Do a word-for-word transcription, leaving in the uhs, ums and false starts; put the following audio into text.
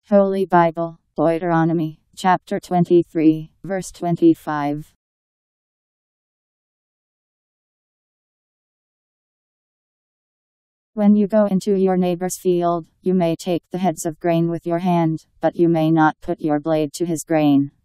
Holy Bible Deuteronomy Chapter twenty-three, verse twenty-five. When you go into your neighbor's field, you may take the heads of grain with your hand, but you may not put your blade to his grain.